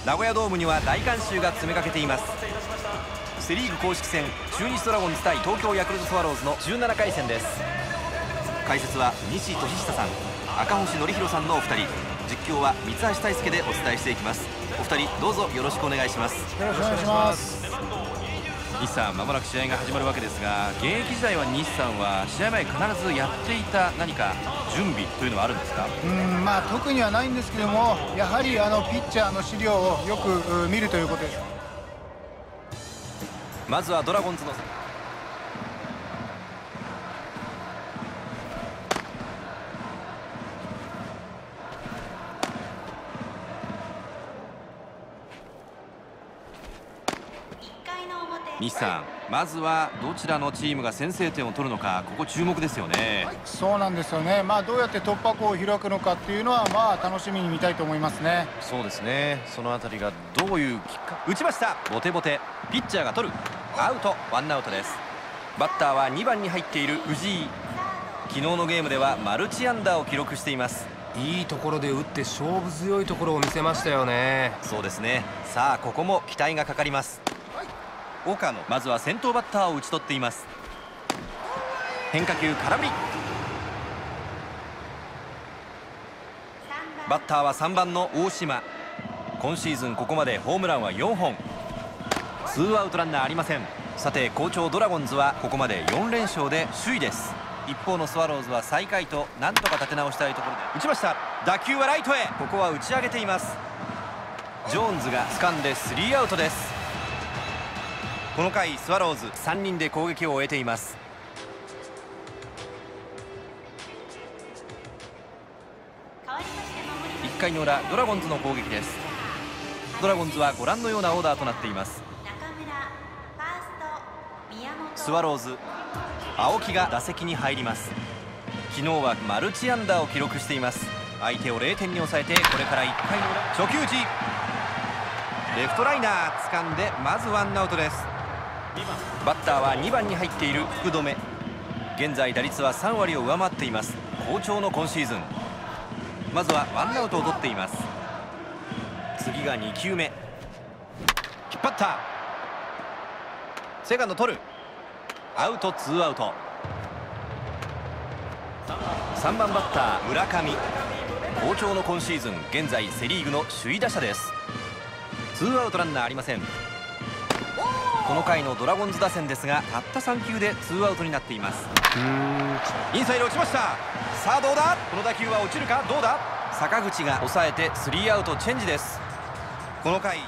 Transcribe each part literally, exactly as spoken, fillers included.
名古屋ドームには大観衆が詰めかけています。セ・リーグ公式戦、中日ドラゴンズ対東京ヤクルトスワローズのじゅうななかい戦です。解説は西俊久さん、赤星憲広さんのお二人、実況は三橋大輔でお伝えしていきます。お二人どうぞよろしくお願いします。 よろしくお願いします。 西さん、まもなく試合が始まるわけですが、現役時代は西さんは試合前必ずやっていた何か準備というのはあるんですか？ うん、まあ特にはないんですけども、やはりあのピッチャーの資料をよく見るということです。 まずはドラゴンズの西さん、まずはどちらのチームが先制点を取るのか、ここ注目ですよね。 そうなんですよね。まあどうやって突破口を開くのかっていうのは、まあ楽しみに見たいと思いますね。 そうですね。そのあたりがどういうきっかけ。打ちました。ボテボテ。ピッチャーが取る。アウト。ワンアウトです。バッターはにばんに入っている藤井。昨日のゲームではマルチ安打を記録しています。 いいところで打って勝負強いところを見せましたよね。 そうですね。さあここも期待がかかります。岡野、まずは先頭バッターを打ち取っています。変化球空振り。バッターはさんばんの大島。今シーズンここまでホームランはよんほん。ツーアウトランナーありません。さて好調ドラゴンズはここまでよんれん勝で首位です。一方のスワローズは最下位となんとか立て直したいところで打ちました。打球はライトへ。ここは打ち上げています。ジョーンズが掴んでスリーアウトです。この回スワローズさんにんで攻撃を終えています。いっかいの裏、ドラゴンズの攻撃です。ドラゴンズはご覧のようなオーダーとなっています。スワローズ、青木が打席に入ります。昨日はマルチアンダーを記録しています。相手をれいてんに抑えて、これからいっかいの裏、初球打ち、レフトライナー掴んで、まずワンアウトです。バッターはにばんに入っている福留。現在打率はさんわりを上回っています。好調の今シーズン。まずはワンアウトを取っています。次がにきゅうめ。引っ張った。セカンド取る。アウト。ツーアウト。さんばんバッター村上。好調の今シーズン、現在セ・リーグの首位打者です。ツーアウトランナーありません。この回のドラゴンズ打線ですが、たったさんきゅうでツーアウトになっています。インサイド落ちました。さあどうだ。この打球は落ちるか。どうだ。坂口が抑えてスリーアウトチェンジです。この回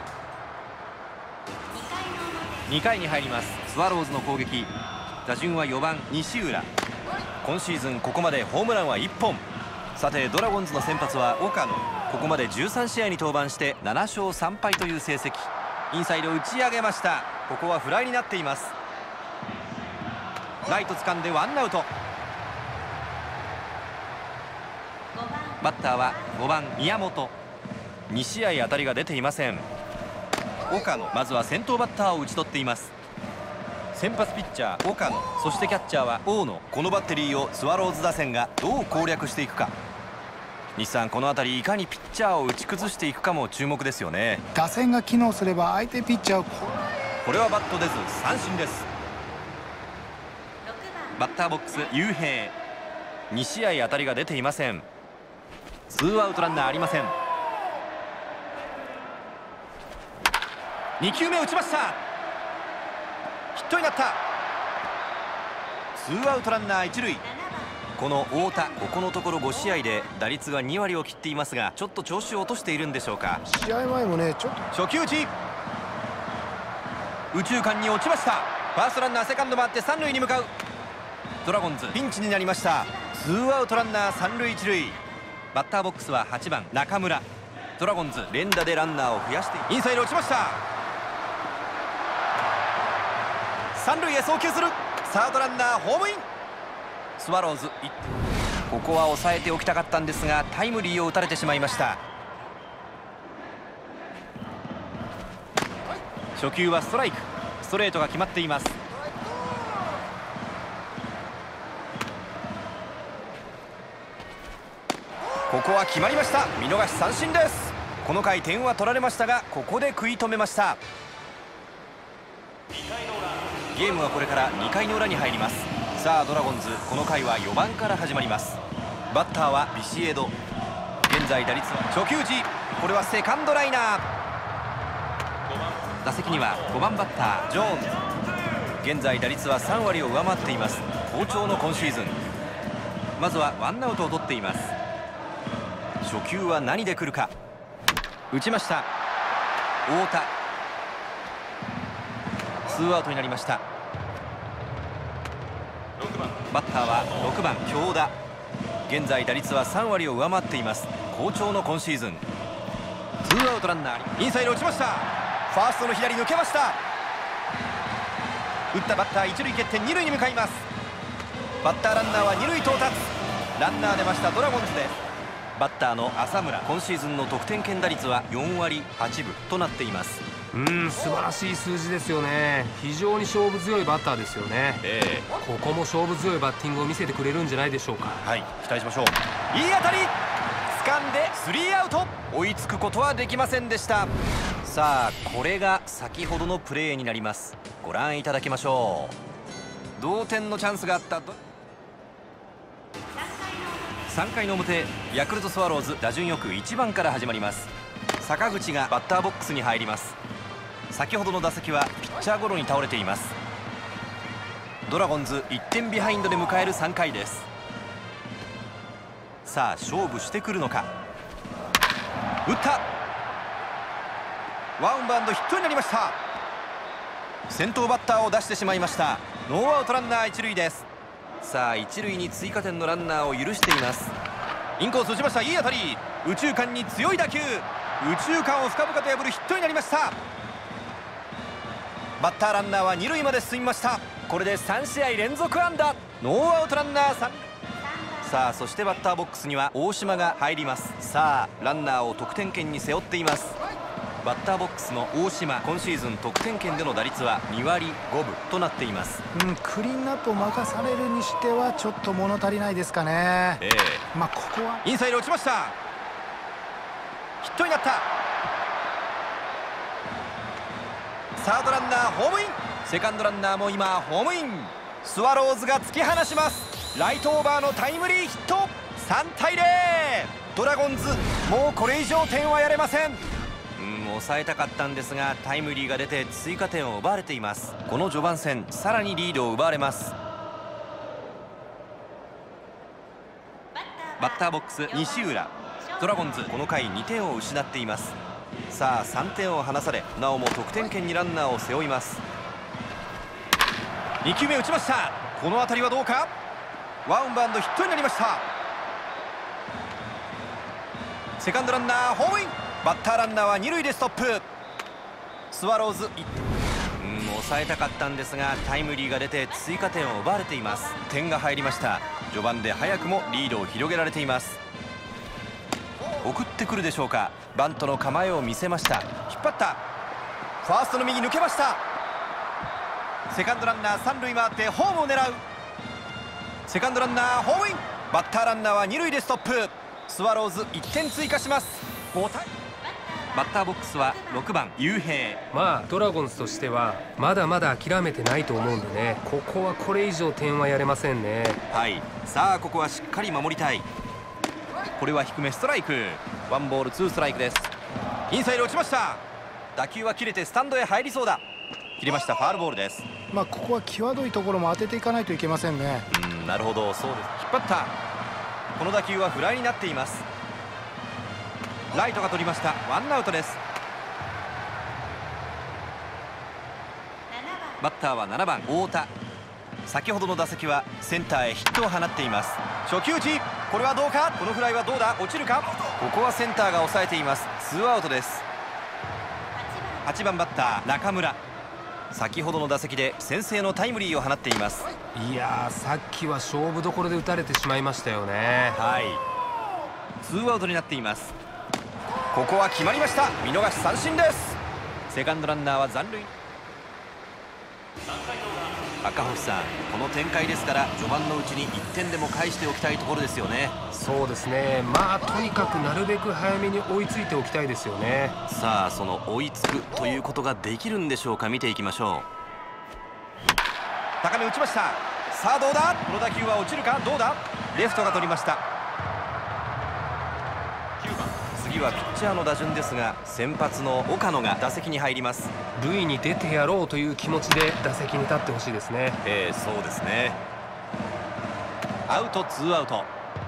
にかいに入ります。スワローズの攻撃。打順はよばん西浦。今シーズンここまでホームランはいっぽん。さてドラゴンズの先発は岡野。ここまでじゅうさんしあいに登板してななしょうさんぱいという成績。インサイド打ち上げました。ここはフライになっています。ライト掴んでワンアウト。バッターはごばん宮本。にしあい当たりが出ていません。岡野、まずは先頭バッターを打ち取っています。先発ピッチャー岡野、そしてキャッチャーは大野。このバッテリーをスワローズ打線がどう攻略していくか。西さん、この辺りいかにピッチャーを打ち崩していくかも注目ですよね。 打線が機能すれば相手ピッチャーをこれはバット出ず三振です。バッターボックス雄平。にしあい当たりが出ていません。ツーアウトランナーありません。にきゅうめ打ちました。ヒットになった。ツーアウトランナー一塁。この太田、ここのところごしあいで打率がにわりを切っていますが、ちょっと調子を落としているんでしょうか。 試合前もね、ちょっと初球打ち。右中間に落ちました。ファーストランナーセカンド回って三塁に向かう。ドラゴンズピンチになりました。ツーアウトランナー三塁一塁。バッターボックスははちばん中村。ドラゴンズ連打でランナーを増やしてインサイド落ちました。三塁へ送球する。サードランナーホームイン。スワローズここは抑えておきたかったんですが、タイムリーを打たれてしまいました。初球はストライク。ストレートが決まっています。ここは決まりました。見逃し三振です。 この回点は取られましたが、ここで食い止めました。ゲームはこれからにかいの裏に入ります。さあドラゴンズ、この回はよばんから始まります。バッターはビシエド。現在打率は初球時、これはセカンドライナー。打席にはごばんバッタージョーンズ。現在打率はさんわりを上回っています。好調の今シーズン。まずはワンアウトを取っています。初球は何で来るか。打ちました。太田。ツーアウトになりました。バッターはろくばん京田。現在打率はさんわりを上回っています。好調の今シーズン。ツーアウトランナーインサイド落ちました。ファーストの左抜けました。打ったバッター一塁蹴って二塁に向かいます。バッターランナーは二塁到達。ランナー出ました。ドラゴンズです。バッターの浅村、今シーズンの得点圏打率はよんわりはちぶとなっています。 うん、素晴らしい数字ですよね。非常に勝負強いバッターですよね。ええ、ここも勝負強いバッティングを見せてくれるんじゃないでしょうか。 はい、期待しましょう。いい当たり、掴んでスリーアウト。追いつくことはできませんでした。さあこれが先ほどのプレーになります。ご覧いただきましょう。同点のチャンスがあったさんかいの表、ヤクルトスワローズ、打順よくいちばんから始まります。坂口がバッターボックスに入ります。先ほどの打席はピッチャーゴロに倒れています。ドラゴンズいってんビハインドで迎えるさんかいです。さあ勝負してくるのか。打った。ワンバウンドヒットになりました。先頭バッターを出してしまいました。ノーアウトランナー一塁です。さあ一塁に追加点のランナーを許しています。インコース打ちました。いい当たり。右中間に強い打球。右中間を深々と破るヒットになりました。バッターランナーは二塁まで進みました。これでさんしあい連続安打。ノーアウトランナーさん。さあそしてバッターボックスには大島が入ります。さあランナーを得点圏に背負っています。バッターボックスの大島、今シーズン得点圏での打率はにわりごぶとなっています。 うん、クリーンアップを任されるにしてはちょっと物足りないですかね。ええ、まあここはインサイド打ちました。ヒットになった。サードランナーホームイン。セカンドランナーも今ホームイン。スワローズが突き放します。ライトオーバーのタイムリーヒット。さんたいゼロ。ドラゴンズもうこれ以上点はやれません。うん、抑えたかったんですがタイムリーが出て追加点を奪われています。この序盤戦さらにリードを奪われます。バッターボックス西浦。ドラゴンズこの回にてんを失っています。さあさんてんを離されなおも得点圏にランナーを背負います。にきゅうめ打ちました。この当たりはどうか。ワンバウンドヒットになりました。セカンドランナーホームイン。バッターランナーは二塁でストップ。スワローズうん抑えたかったんですがタイムリーが出て追加点を奪われています。点が入りました。序盤で早くもリードを広げられています。送ってくるでしょうか。バントの構えを見せました。引っ張った。ファーストの右抜けました。セカンドランナー三塁回ってホームを狙う。セカンドランナーホームイン。バッターランナーは二塁でストップ。スワローズいってん追加します。ごたい。バッターボックスはろくばん雄平。 まあドラゴンズとしてはまだまだ諦めてないと思うんでね、ここはこれ以上点はやれませんね。 はい、さあここはしっかり守りたい。これは低めストライク。ワンボールツーストライクです。インサイド落ちました。打球は切れてスタンドへ入りそうだ。切れました。ファールボールです。 まあここは際どいところも当てていかないといけませんね。 うん、なるほど、そうです。引っ張った。この打球はフライになっています。ライトが取りました。ワンアウトです。バッターはななばん太田。先ほどの打席はセンターへヒットを放っています。初球打ち、これはどうか。このフライはどうだ、落ちるか。ここはセンターが抑えています。ツーアウトです。はちばんバッター中村。先ほどの打席で先制のタイムリーを放っています。 いやー、さっきは勝負どころで打たれてしまいましたよね。 はい、ツーアウトになっています。ここは決まりました。見逃し三振です。セカンドランナーは残塁。 赤星さん、この展開ですから序盤のうちにいってんでも返しておきたいところですよね。 そうですね。まあとにかくなるべく早めに追いついておきたいですよね。 さあ、その追いつくということができるんでしょうか。見ていきましょう。高め打ちました。さあどうだ、この打球は落ちるか、どうだ。レフトが取りました。次はピッチャーの打順ですが、先発の岡野が打席に入ります。 塁に出てやろうという気持ちで打席に立ってほしいですね。 ええ、そうですね。アウト、ツーアウト。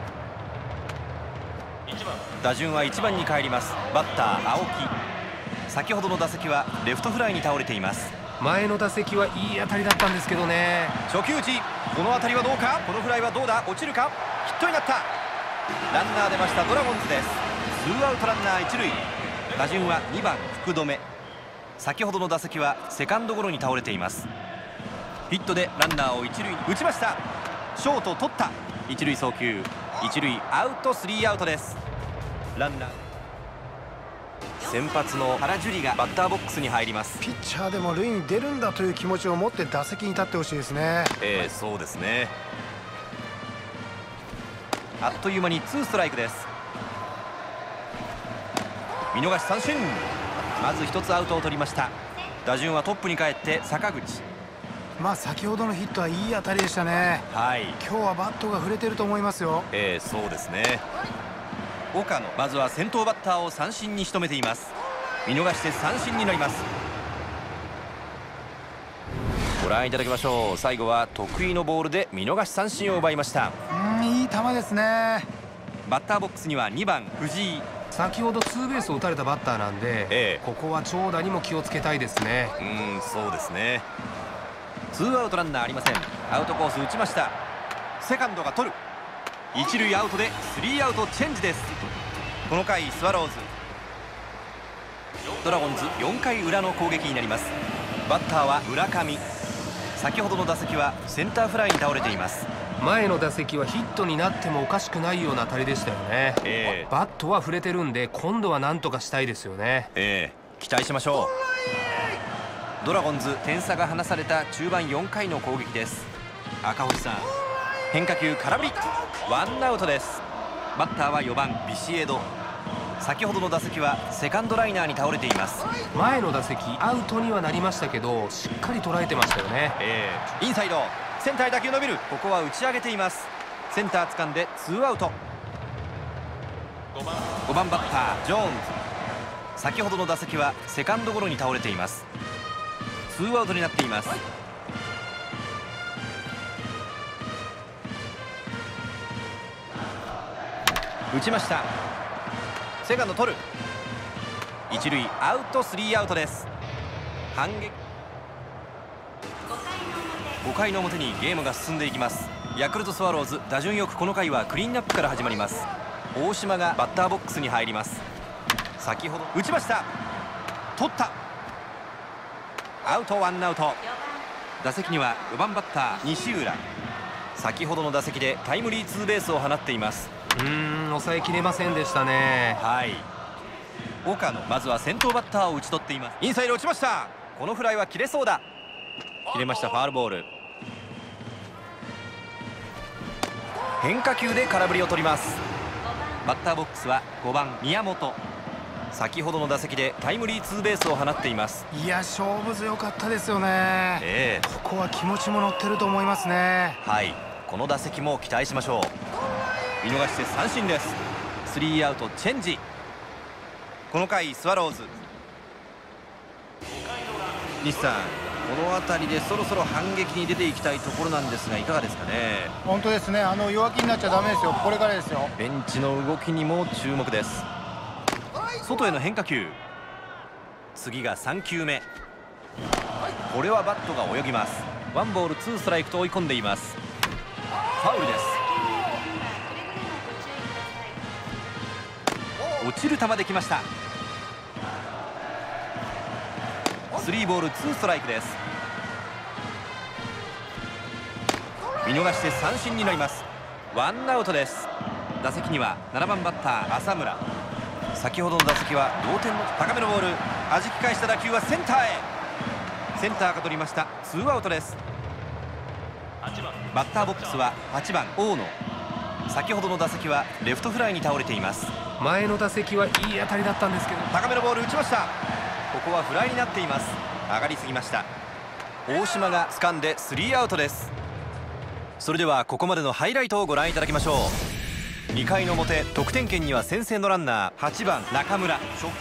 打順はいちばんに帰ります。バッター青木。先ほどの打席はレフトフライに倒れています。 前の打席はいい当たりだったんですけどね。 初球打ち、この当たりはどうか。このフライはどうだ、落ちるか。ヒットになった。ランナー出ました。ドラゴンズです。ツーアウトランナー一塁。打順はにばん福留。先ほどの打席はセカンドゴロに倒れています。ヒットでランナーを一塁に打ちました。ショート取った。一塁送球、一塁アウト、スリーアウトです。ランナー先発の原樹里がバッターボックスに入ります。 ピッチャーでも塁に出るんだという気持ちを持って打席に立ってほしいですね。 ええ、そうですね。あっという間にツーストライクです。見逃し三振。まず一つアウトを取りました。打順はトップに帰って坂口。 まあ先ほどのヒットはいい当たりでしたね。 はい、 今日はバットが触れてると思いますよ。 ええ、そうですね。岡野、まずは先頭バッターを三振に仕留めています。見逃して三振になります。ご覧いただきましょう。最後は得意のボールで見逃し三振を奪いました。 うん、いい球ですね。 バッターボックスにはにばん藤井。 先ほどツーベースを打たれたバッターなんで、ええ、ここは長打にも気をつけたいですね。 うん、そうですね。ツーアウトランナーありません。アウトコース打ちました。セカンドが取る。一塁アウトでスリーアウトチェンジです。この回スワローズ、ドラゴンズよんかい裏の攻撃になります。バッターは村上。先ほどの打席はセンターフライに倒れています。 前の打席はヒットになってもおかしくないような当たりでしたよね。えー、バットは触れてるんで今度は何とかしたいですよね。 えー、期待しましょう。ドラゴンズ点差が離された中盤よんかいの攻撃です。赤星さん、変化球空振り、ワンアウトです。バッターはよばんビシエド。先ほどの打席はセカンドライナーに倒れています。 前の打席アウトにはなりましたけどしっかり捉えてましたよね。 えー、インサイド、センターへ打球伸びる。ここは打ち上げています。センター掴んでツーアウト。ごばんバッタージョーンズ。先ほどの打席はセカンドゴロに倒れています。ツーアウトになっています。打ちました。セカンド取る。一塁アウト、スリーアウトです。反撃。ごかいの表にゲームが進んでいきます。ヤクルトスワローズ、打順よくこの回はクリーンアップから始まります。大島がバッターボックスに入ります。先ほど打ちました。取った。アウト、ワンアウト。打席にはよばんバッター西浦。先ほどの打席でタイムリーツーベースを放っています。 うーん、抑えきれませんでしたね。 はい、岡野、まずは先頭バッターを打ち取っています。インサイド打ちました。このフライは切れそうだ。切れました。ファールボール。変化球で空振りを取ります。バッターボックスはごばん宮本。先ほどの打席でタイムリーツーベースを放っています。 いや、勝負強かったですよね。 ええ、 ここは気持ちも乗ってると思いますね。 はい、この打席も期待しましょう。見逃して三振です。スリーアウトチェンジ。この回スワローズ、西さん、この辺りでそろそろ反撃に出ていきたいところなんですが、いかがですかね。 本当ですね。あの弱気になっちゃダメですよ。これからですよ。 ベンチの動きにも注目です。外への変化球。次がさんきゅうめ。これはバットが泳ぎます。ワンボールツーストライクと追い込んでいます。ファウルです。落ちる球できました。スリーボールツーストライクです。見逃して三振になります。ワンアウトです。打席にはななばんバッター浅村。先ほどの打席は同点の高めのボール、弾き返した打球はセンターへ。センターが取りました。ツーアウトです。 バッターボックスははちばん大野。先ほどの打席はレフトフライに倒れています。 前の打席はいい当たりだったんですけど、 高めのボール打ちました。ここはフライになっています。上がりすぎました。大島が掴んでスリーアウトです。それではここまでのハイライトをご覧いただきましょう。にかいの表、得点圏には先制のランナーはちばん中村。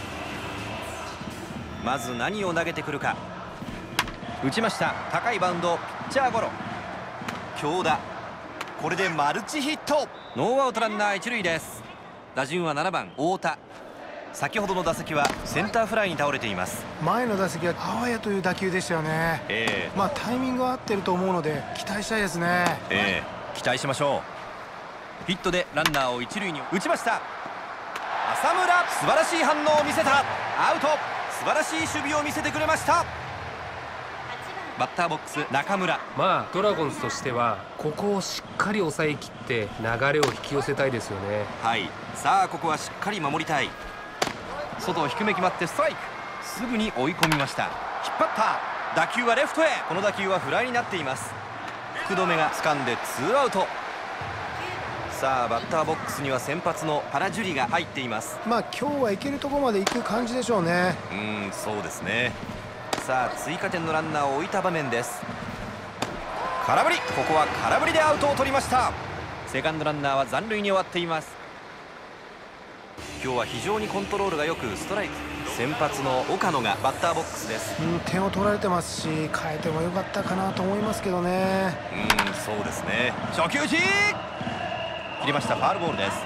まず何を投げてくるか。打ちました。高いバウンド、ピッチャーゴロ。強打。これでマルチヒット。ノーアウトランナー一塁です。打順はななばん太田。先ほどの打席はセンターフライに倒れています。 前の打席はあわやという打球でしたよね。えー、まあタイミングは合ってると思うので期待したいですね。 えー、期待しましょう。ヒットでランナーを一塁に打ちました。浅村、素晴らしい反応を見せた。アウト。素晴らしい守備を見せてくれました。バッターボックス中村。 まあドラゴンズとしてはここをしっかり抑えきって流れを引き寄せたいですよね。 はい、さあここはしっかり守りたい。外低め決まってストライク。すぐに追い込みました。引っ張った。打球はレフトへ。この打球はフライになっています。福留が掴んでツーアウト。さあバッターボックスには先発の原樹里が入っています。 まあ今日はいけるところまで行く感じでしょうね。 うん、そうですね。さあ追加点のランナーを置いた場面です。空振り。ここは空振りでアウトを取りました。セカンドランナーは残塁に終わっています。今日は非常にコントロールがよくストライク。先発の岡野がバッターボックスです。 うん、点を取られてますし変えてもよかったかなと思いますけどね。 うん、そうですね。初球打ち切りました。ファウルボールです。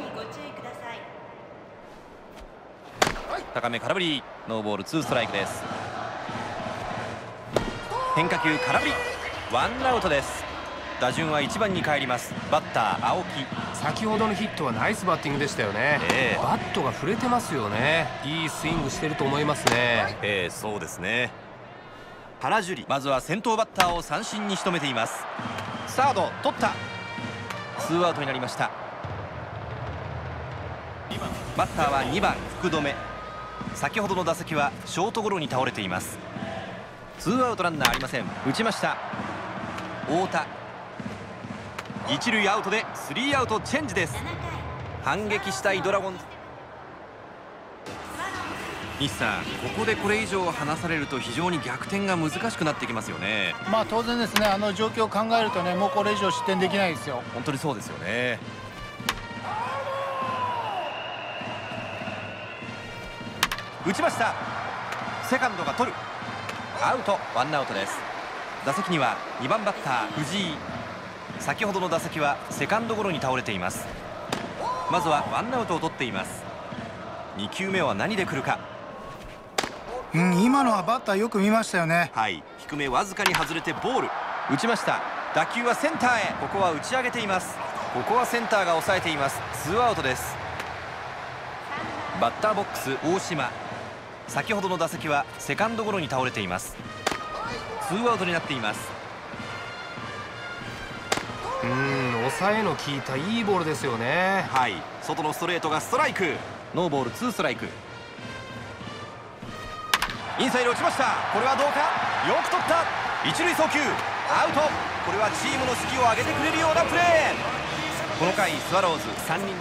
高め空振り。ノーボールツーストライクです。変化球空振り。ワンアウトです。打順はいちばんに帰ります。バッター青木。 先ほどのヒットはナイスバッティングでしたよね。えー、バットが触れてますよね。いいスイングしてると思いますね。 えー、そうですね。原樹里、まずは先頭バッターを三振に仕留めています。サード取った。ツーアウトになりました。バッターはにばん福留。先ほどの打席はショートゴロに倒れています。ツーアウトランナーありません。打ちました。太田。一塁アウトでスリーアウトチェンジです。反撃したいドラゴンズ。西さん、ここでこれ以上離されると非常に逆転が難しくなってきますよね。 まあ当然ですね。あの状況を考えるとね、もうこれ以上失点できないですよ。 本当にそうですよね。打ちました。セカンドが取る。アウト。ワンアウトです。打席にはにばんバッター藤井。先ほどの打席はセカンドゴロに倒れています。まずはワンアウトを取っています。にきゅうめは何で来るか。 うん、今のはバッターよく見ましたよね。 はい、低めわずかに外れてボール。打ちました。打球はセンターへ。ここは打ち上げています。ここはセンターが抑えています。ツーアウトです。バッターボックス大島。先ほどの打席はセカンドゴロに倒れています。ツーアウトになっています。 うーん、抑えの効いたいいボールですよね。 はい、外のストレートがストライク。ノーボールツーストライク。インサイド落ちました。これはどうか。よく取った。一塁送球アウト。これはチームの士気を上げてくれるようなプレー。この回スワローズさんにん。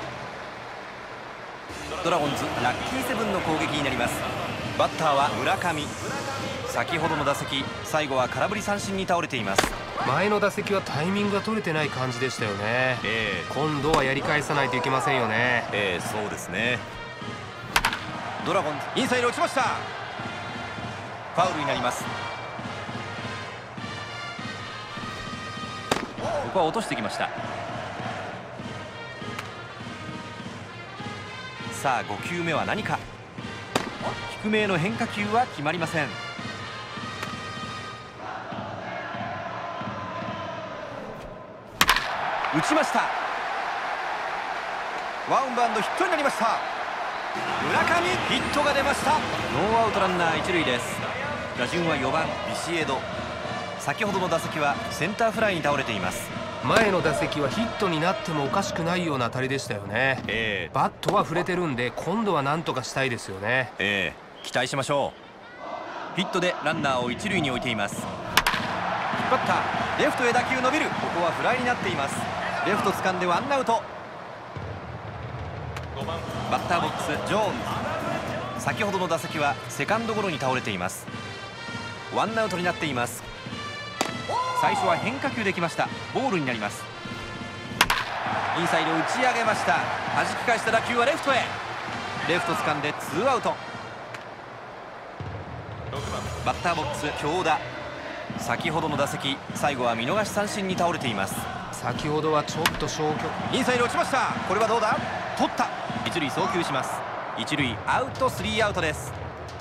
ドラゴンズラッキーセブンの攻撃になります。バッターは村上。先ほどの打席最後は空振り三振に倒れています。 前の打席はタイミングが取れてない感じでしたよね。えー、今度はやり返さないといけませんよね。 えー、そうですね。ドラゴンズインサイド落ちました。ファウルになります。ここは落としてきました。さあごきゅうめは何か。低めへの変化球は決まりません。打ちました。ワンバウンドヒットになりました。村上ヒットが出ました。ノーアウトランナー一塁です。打順はよばんビシエド。先ほどの打席はセンターフライに倒れています。 前の打席はヒットになってもおかしくないような当たりでしたよね。えー、バットは触れてるんで今度は何とかしたいですよね。 えー、期待しましょう。ヒットでランナーを一塁に置いています。引っ張った。 レフトへ打球伸びる。ここはフライになっています。レフト掴んでワンアウト。バッターボックスジョーンズ。先ほどの打席はセカンドゴロに倒れています。ワンアウトになっています。最初は変化球できました。ボールになります。インサイド打ち上げました。弾き返した打球はレフトへ。レフト掴んでツーアウト。バッターボックス京田。先ほどの打席最後は見逃し三振に倒れています。 先ほどはちょっと消極。 インサイド落ちました。これはどうだ。取った。一塁送球します。一塁アウト、スリーアウトです。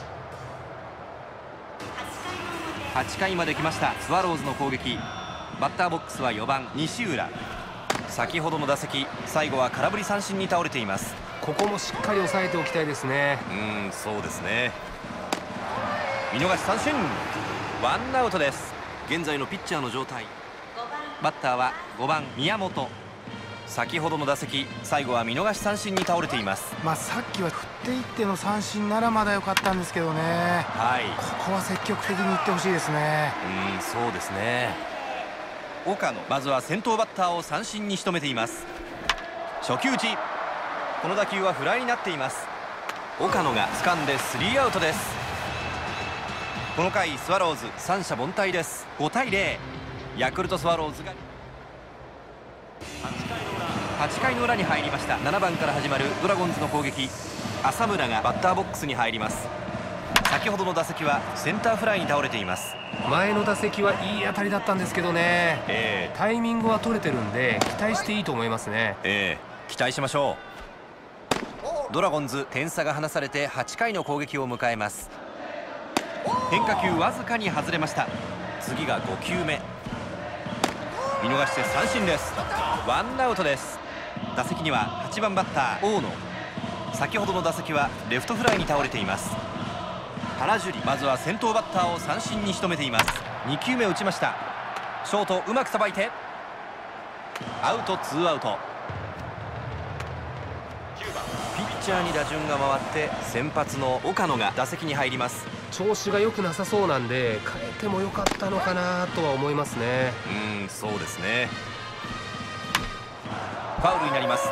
はちかいまで来ました。スワローズの攻撃。バッターボックスはよばん西浦。先ほどの打席最後は空振り三振に倒れています。 ここもしっかり抑えておきたいですね。 うーん、そうですね。見逃し三振。ワンアウトです。現在のピッチャーの状態。バッターはごばん宮本。先ほどの打席最後は見逃し三振に倒れています。 まあさっきは振っていっての三振ならまだ良かったんですけどね。 はい、 ここは積極的にいってほしいですね。 うん、そうですね。岡野、まずは先頭バッターを三振に仕留めています。初球打ち。この打球はフライになっています。岡野が掴んでスリーアウトです。この回スワローズ三者凡退です。ごたいゼロ。ヤクルトスワローズがはちかいの裏に入りました。ななばんから始まるドラゴンズの攻撃。浅村がバッターボックスに入ります。先ほどの打席はセンターフライに倒れています。 前の打席はいい当たりだったんですけどね、 えー、 タイミングは取れてるんで期待していいと思いますね。 えー、期待しましょう。ドラゴンズ点差が離されてはちかいの攻撃を迎えます。変化球わずかに外れました。次がごきゅうめ。見逃して三振です。ワンアウトです。打席にははちばんバッター大野。先ほどの打席はレフトフライに倒れています。原樹里、まずは先頭バッターを三振に仕留めています。にきゅうめ打ちました。ショートうまくさばいてアウト、ツーアウト。ピッチャーに打順が回って先発の岡野が打席に入ります。 調子が良くなさそうなんで変えても良かったのかなとは思いますね。 うん、そうですね。ファウルになります。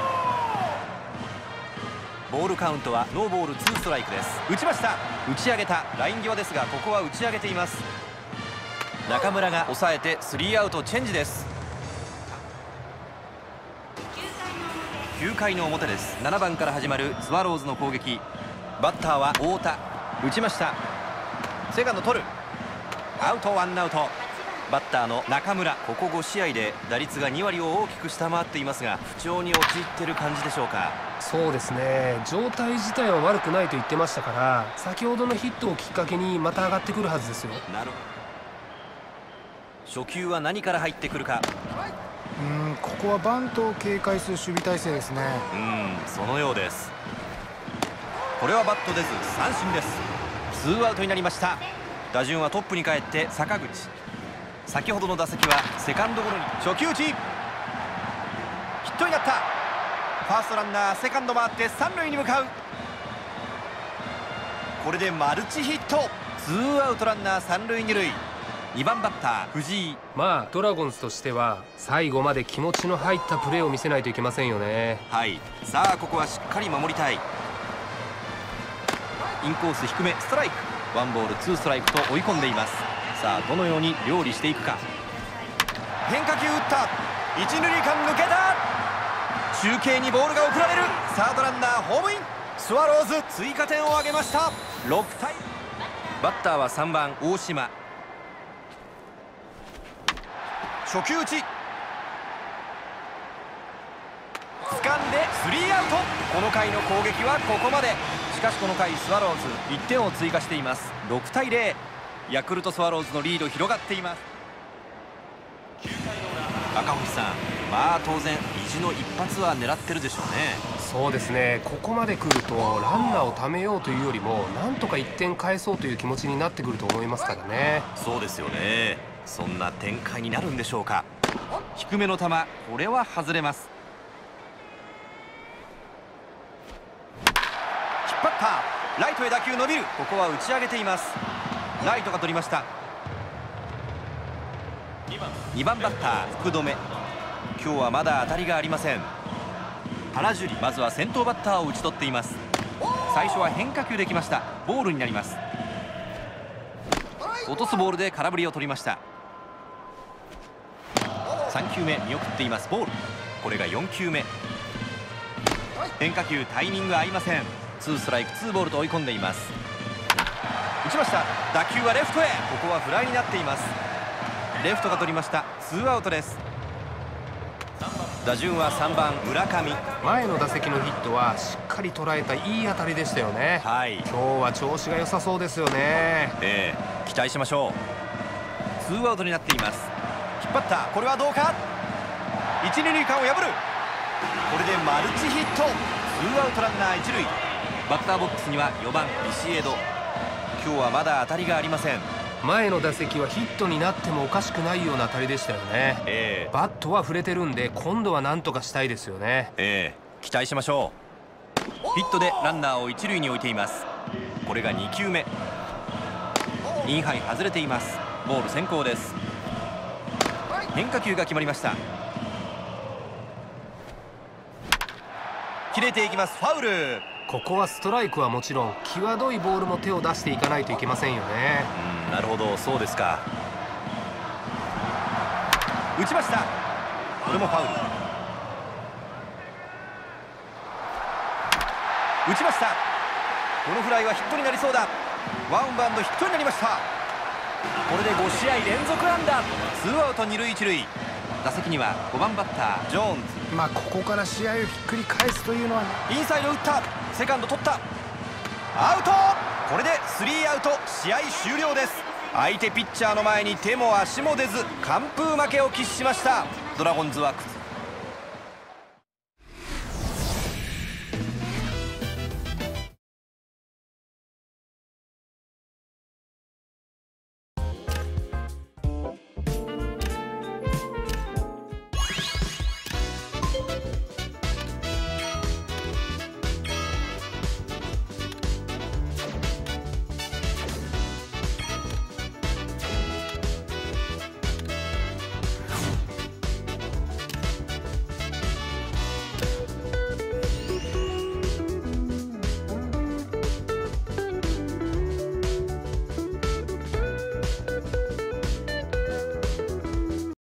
ボールカウントはノーボールツーストライクです。打ちました。打ち上げた。ライン際ですがここは打ち上げています。中村が抑えてスリーアウト、チェンジです。きゅうかいの表です。ななばんから始まるスワローズの攻撃。バッターは太田。打ちました。セカンド取る。アウト、ワンアウト。バッターの中村、ここごしあいで打率がにわりを大きく下回っていますが不調に陥っている感じでしょうか。 そうですね、状態自体は悪くないと言ってましたから先ほどのヒットをきっかけにまた上がってくるはずですよ。 なるほど。初球は何から入ってくるか。 うんここはバントを警戒する守備体制ですね。 うんそのようです。これはバット出ず三振です。ツーアウトになりました。打順はトップに帰って坂口。先ほどの打席はセカンドゴロに初球打ち。ヒットになった。ファーストランナーセカンド回って三塁に向かう。これでマルチヒット。ツーアウトランナー三塁二塁。にばんバッター藤井。 まあドラゴンズとしては最後まで気持ちの入ったプレーを見せないといけませんよね。 はい、さあここはしっかり守りたい。インコース低めストライク。ワンボールツーストライクと追い込んでいます。さあどのように料理していくか。変化球打った。一塁間抜けた。中継にボールが送られる。サードランナーホームイン。スワローズ追加点を挙げました。ろくたい。バッターはさんばん大島。初球打ち。掴んでスリーアウト。この回の攻撃はここまで。しかしこの回スワローズいってんを追加しています。ろくたいゼロ。ヤクルトスワローズのリード広がっています。赤星さん、まあ当然意地の一発は狙ってるでしょうね。 そうですね、ここまで来るとランナーをためようというよりもなんとかいってん返そうという気持ちになってくると思いますからね。 そうですよね。そんな展開になるんでしょうか。低めの球、これは外れます。引っ張った。ライトへ打球伸びる。ここは打ち上げています。ライトが取りました。 にばんバッター福留。今日はまだ当たりがありません。原樹里、まずは先頭バッターを打ち取っています。最初は変化球できました。ボールになります。落とすボールで空振りを取りました。さんきゅうめ見送っています。ボール。これがよんきゅうめ。変化球タイミング合いません。ツーストライクツーボールと追い込んでいます。打ちました。打球はレフトへ。ここはフライになっています。レフトが取りました。ツーアウトです。打順はさんばん村上。 前の打席のヒットはしっかり捉えたいい当たりでしたよね。 はい、 今日は調子が良さそうですよね。 ええ、期待しましょう。ツーアウトになっています。引っ張った。これはどうか。一二塁間を破る。これでマルチヒット。ツーアウトランナー一塁。バッターボックスにはよばんビシエド。今日はまだ当たりがありません。 前の打席はヒットになってもおかしくないような当たりでしたよね。 ええ、 バットは触れてるんで今度は何とかしたいですよね。 ええ、期待しましょう。ヒットでランナーを一塁に置いています。これがにきゅうめ。インハイ外れています。ボール先行です。変化球が決まりました。切れていきます。ファウル。 ここはストライクはもちろん際どいボールも手を出していかないといけませんよね。 うん、なるほど、そうですか。打ちました。これもファウル。打ちました。このフライはヒットになりそうだ。ワンバウンドヒットになりました。これでごしあい連続安打。ツーアウト二塁一塁。打席にはごばんバッタージョーンズ。 まあここから試合をひっくり返すというのは、 インサイド打った。セカンド取った。アウト。これでスリーアウト。試合終了です。相手ピッチャーの前に手も足も出ず完封負けを喫しました。ドラゴンズは苦